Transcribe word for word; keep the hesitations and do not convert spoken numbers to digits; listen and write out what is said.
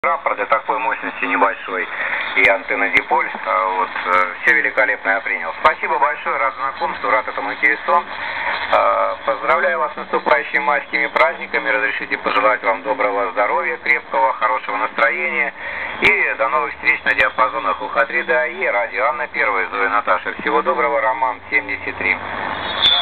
Раппорт такой мощности небольшой и антенна диполь, вот, все великолепно я принял. Спасибо большое, рад знакомству, рад этому интересу. Поздравляю вас с наступающими майскими праздниками, разрешите пожелать вам доброго здоровья, крепкого, хорошего настроения и до новых встреч на диапазонах УХ три ДАЕ, радио Анна Первая, Зоя Наташа. Всего доброго, Роман семьдесят три.